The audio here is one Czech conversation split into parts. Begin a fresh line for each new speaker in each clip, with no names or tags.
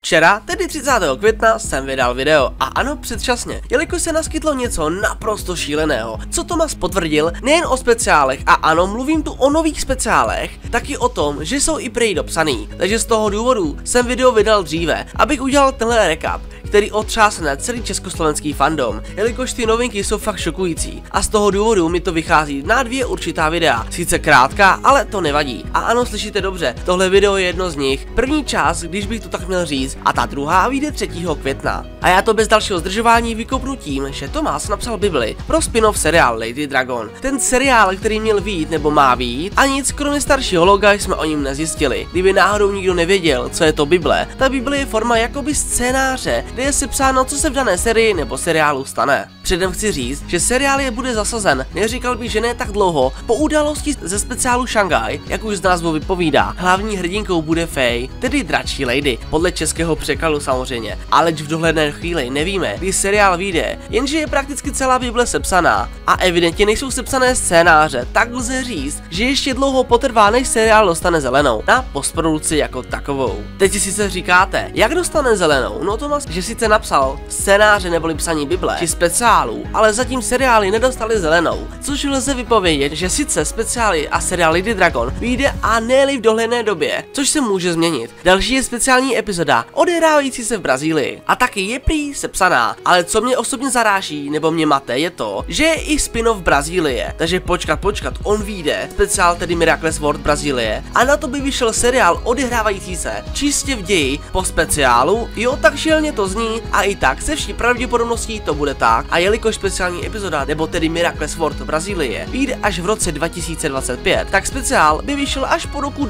Včera, tedy 30. května, jsem vydal video a ano, předčasně, jelikož se naskytlo něco naprosto šíleného, co Thomas potvrdil nejen o speciálech a ano, mluvím tu o nových speciálech, taky o tom, že jsou i prej dopsaný, takže z toho důvodu jsem video vydal dříve, abych udělal tenhle recap, který otřásne celý československý fandom, jelikož ty novinky jsou fakt šokující a z toho důvodu mi to vychází na dvě určitá videa, sice krátká, ale to nevadí. A ano, slyšíte dobře, tohle video je jedno z nich, první část, když bych to tak měl říct, a ta druhá vyjde 3. května. A já to bez dalšího zdržování vykopnu tím, že Thomas napsal Bibli pro spin-off seriál Lady Dragon. Ten seriál, který měl vyjít nebo má vyjít, a nic kromě staršího loga jsme o něm nezjistili. Kdyby náhodou nikdo nevěděl, co je to Bible, ta Bible je forma jakoby scénáře, kde je sepsáno, co se v dané sérii nebo seriálu stane. Předem chci říct, že seriál je bude zasazen, neříkal bych, že ne tak dlouho, po události ze speciálu Shanghai, jak už z názvu vypovídá. Hlavní hrdinkou bude Faye, tedy dračí lady, podle českého překladu samozřejmě, ale v dohledné chvíli nevíme, kdy seriál vyjde, jenže je prakticky celá Bible sepsaná a evidentně nejsou sepsané scénáře, tak lze říct, že ještě dlouho potrvá, než seriál dostane zelenou na postprodukci jako takovou. Teď si sice říkáte, jak dostane zelenou, no Thomas, že sice napsal scénáře neboli psaní Bible či speciálů, ale zatím seriály nedostali zelenou, což lze vypovědět, že sice speciály a seriál Lady Dragon vyjde a ne-li v dohledné době, což se může změnit. Další je speciální epizoda odehrávající se v Brazílii a taky je prý sepsaná, ale co mě osobně zaráží nebo mě mate je to, že je i spin-off Brazílie, takže počkat, on vyjde, speciál tedy Miraculous World Brazílie a na to by vyšel seriál odehrávající se čistě v ději po speciálu, jo, tak šíleně to zní a i tak se vší pravděpodobností to bude tak a jelikož speciální epizoda nebo tedy Miraculous World Brazílie vyjde až v roce 2025, tak speciál by vyšel až po roku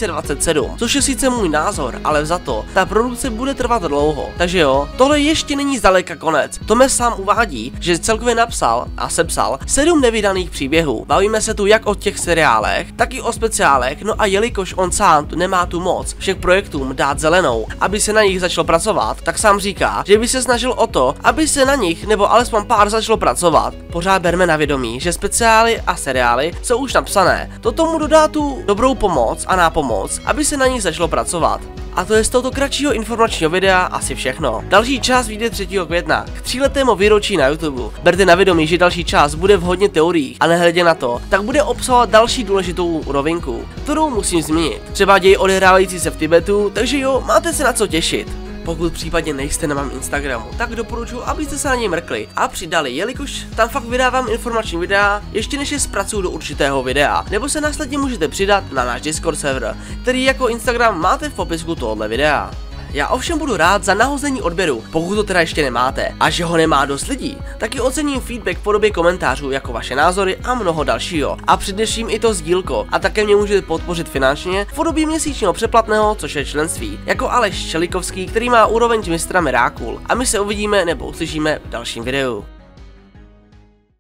2027, což je sice můj názor, ale za to ta produkce bude trvat dlouho. Takže jo, tohle ještě není zdaleka konec. Thomas sám uvádí, že celkově napsal a sepsal 7 nevydaných příběhů. Bavíme se tu jak o těch seriálech, tak i o speciálech, no a jelikož on sám nemá tu moc všech projektům dát zelenou, aby se na nich začalo pracovat, tak sám říká, že by se snažil o to, aby se na nich nebo alespoň pár začalo pracovat. Pořád berme na vědomí, že speciály a seriály jsou už napsané. To tomu dodá tu dobrou pomoc a nápomoc, aby se na nich začalo pracovat. A to je z tohoto kratšího informačního videa asi všechno. Další část vyjde 3. května k 3letému výročí na YouTube. Berte na vědomí, že další část bude v hodně teoriích a nehledě na to, tak bude obsahovat další důležitou novinku, kterou musím zmínit. Třeba děj odehrávající se v Tibetu, takže jo, máte se na co těšit. Pokud případně nejste na mém Instagramu, tak doporučuji, abyste se na něj mrkli a přidali, jelikož tam fakt vydávám informační videa, ještě než je zpracuju do určitého videa, nebo se následně můžete přidat na náš Discord server, který jako Instagram máte v popisku tohoto videa. Já ovšem budu rád za nahození odběru, pokud to teda ještě nemáte, a že ho nemá dost lidí, taky ocením feedback v podobě komentářů jako vaše názory a mnoho dalšího. A především i to sdílko, a také mě můžete podpořit finančně v podobě měsíčního přeplatného, což je členství, jako Aleš Čelikovský, který má úroveň mistra Mirákul. A my se uvidíme nebo uslyšíme v dalším videu.